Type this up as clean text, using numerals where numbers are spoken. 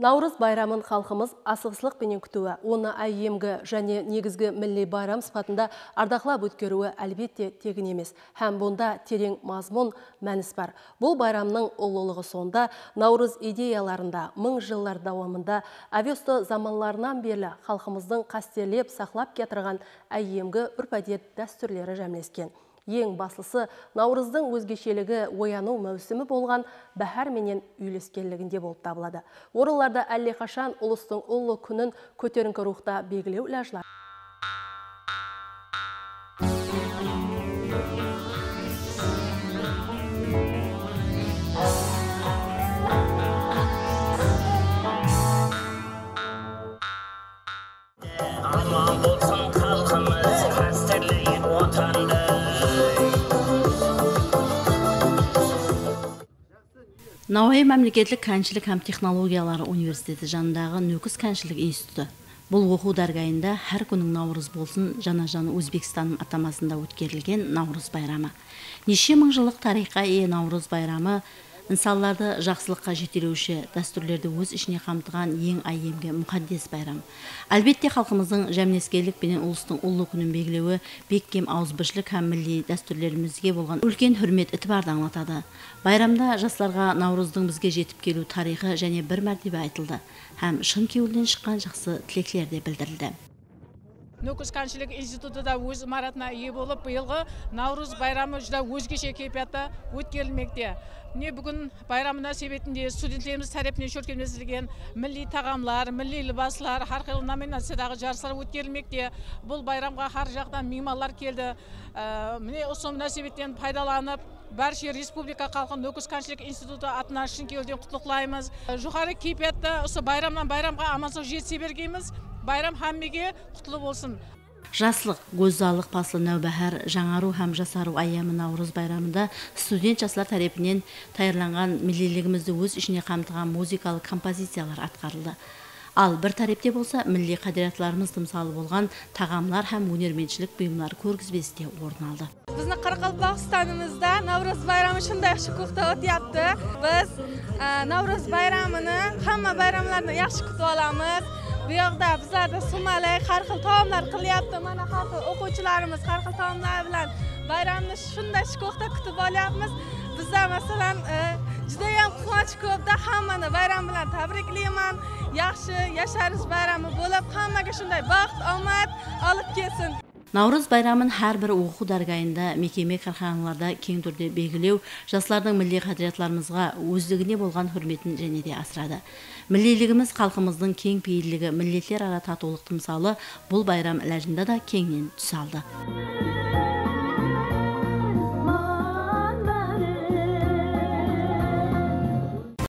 Наурыз байрамын халқымыз асығыслық пенен күтуі, оны әйемгі және негізгі милли байрам сыпатында ардақлап өткеруі әлбетте тегін емес. Һәм бұнда терең мазмұн мәніс бар. Бұл байрамның ұлылығы сонда Наурыз идеяларында мың жылдар давамында авесто заманларынан берлі халқымыздың қастерлеп сақлап кетірген әйемгі үрпәдет дәстүрлері жәмлескен. Ең басылысы Наурыздың өзгешелігі ояну мәусімі болған бәһәр менен үйлескенлігінде болып табылады. Орыларда әлі қашан ұлыстың ұлы күнін көтеріңкі рухта белгілеу ләжлар. Науаи мемлекеттік кәншілік һәм технологиялары университеті жанындағы Нөкіс кәншілік институты. Бұл оқу даргайында һәр күнің Наурыз болсын жана-жаны Өзбекстанның атамасында өткерілген Наурыз байрамы. Неше мың жылдық тарихқа ие Наурыз байрамы инсанларды жақсылыққа жетелеуші, дәстүрлерді өз ішіне қамтыған ең айемге мұқаддес байрам. Әлбетте халқымыздың жәмнескерлік пенен ұлыстың ұлы күнін белгілеуі беккем ауызбіршілік һәм милли дәстүрлерімізге болған үлкен хүрмет ітібарды аңлатады. Байрамда жастарға Наурыздың бізге жетіп келу тарихы және бір мәртебе айтылды, һәм шын кеуілден шыққан жақсы тілектер де білдірілді. Нөкіс кәншілік институты да өз маратына ие болып, биылғы Наурыз байрамы жүзді өзгеше кейпиятта өткерілмекте. Міне бүгін байрамына себетінде студенттеріміз тарапынан көркемдестірілген милли тағамлар, милли либаслар, har xil номинациядағы жарыстар өткерілмекте. Бұл байрамға har жақтан меймандар келді. Міне осы мünәсебеттен пайдаланып, барша республика халқын Нөкіс кәншілік институты атынан шын кеуден құттықтаймыз. Жоғары кейпиятта осы байрамнан байрамға амансыз жетсе бергейміз. Байрам һәммеге құтлы болсын. Жаслық, гөззалық паслы нәубәһәр, жаңару һәм жасару айямы Наурыз байрамында студент жастар тарапынан таярланған миллилігімізді өз ішіне қамтыған музыкалық композициялар атқарылды. Ал бір тарапте болса, милли қадиратларымыз тымсалы болған тағамлар һәм өнерменшілік бұйымдар көргізбесте орын алды. Біздің Қарақалпақстанымызда Наурыз байрамы шындай шүкіқті өтіпті. Біз Наурыз байрамыны, hamma bayramlarni yaxshi kutib olamiz. Bu yoqda bizlarda sumalak, har xil taomlar qilyapti. Mana har xil o'quvchilarimiz har xil taomlar bilan bayramni shunday shukuhda kutib olyapmiz. Bizda masalan juda ham quvonch ko'pda, hammani bayram bilan tabriklayman. Yaxshi yasharish bayrami bo'lib, hammaga shunday baxt, omad olib kelsin. Наурыз байрамын һәр бір оқу даргайында, мекеме карханаларда кең түрде белгілеу жастардың милли қадіратларымызға өздігіне болған хүрметін және де асырады. Миллилігіміз халқымыздың кең пейілдігі, миллетлер ара татулық тымсалы бұл байрам ләжінде да кеңінен түс алды.